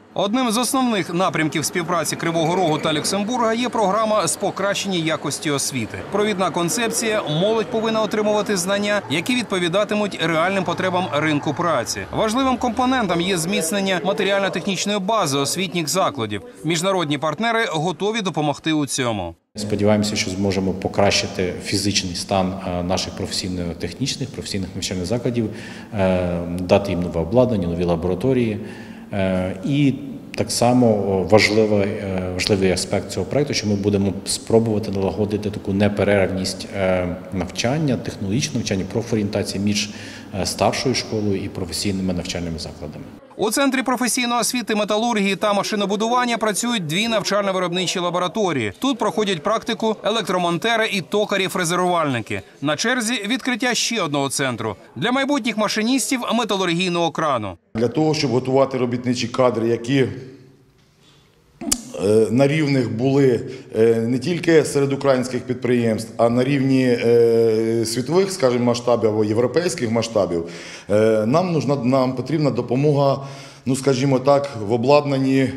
Одним з основних напрямків співпраці Кривого Рогу та Люксембурга є програма з покращення якості освіти. Провідна концепція – молодь повинна отримувати знання, які відповідатимуть реальним потребам ринку праці. Важливим компонентом є зміцнення матеріально-технічної бази освітніх закладів. Міжнародні партнери готові допомогти у цьому. Сподіваємося, що зможемо покращити фізичний стан наших професійно-технічних, професійних навчальних закладів, дати їм нове обладнання, нові лабораторії. І так само важливий аспект цього проєкту, що ми будемо спробувати налагодити таку неперервність навчання, технологічного навчання, профорієнтації між старшою школою і професійними навчальними закладами. У Центрі професійної освіти, металургії та машинобудування працюють 2 навчально-виробничі лабораторії. Тут проходять практику електромонтери і токарі-фрезерувальники. На черзі відкриття ще одного центру – для майбутніх машиністів металургійного крану. Для того, щоб готувати робітничі кадри, які на рівних були не тільки серед українських підприємств, а на рівні світових, скажімо, масштабів або європейських масштабів, нам потрібна допомога, скажімо так, в обладнанні,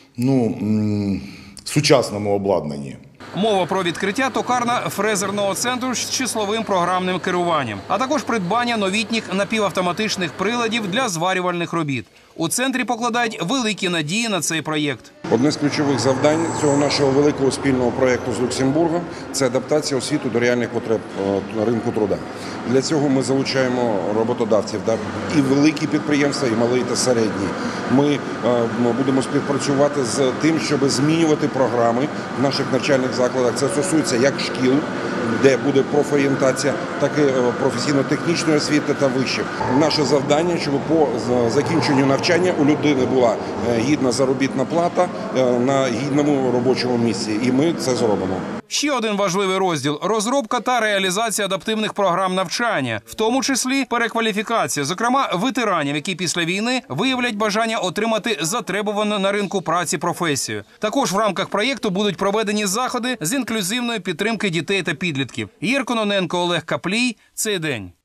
сучасному обладнанні. Мова про відкриття токарно-фрезерного центру з числовим програмним керуванням, а також придбання новітніх напівавтоматичних приладів для зварювальних робіт. У центрі покладають великі надії на цей проєкт. Одне з ключових завдань цього нашого великого спільного проєкту з Люксембургом – це адаптація освіти до реальних потреб ринку труда. Для цього ми залучаємо роботодавців, і великі підприємства, і малі та середні. Ми будемо співпрацювати з тим, щоб змінювати програми в наших навчальних закладах. Це стосується як шкіл, де буде профорієнтація, так і професійно-технічної освіти та вищих. Наше завдання, щоб по закінченню навчання у людини була гідна заробітна плата на гідному робочому місці. І ми це зробимо. Ще один важливий розділ – розробка та реалізація адаптивних програм навчання, в тому числі перекваліфікація, зокрема ветеранів, які після війни виявлять бажання отримати затребувану на ринку праці професію. Також в рамках проєкту будуть проведені заходи з інклюзивної підтримки дітей та підлітків. Єр Кононенко, Олег Каплій. Цей день.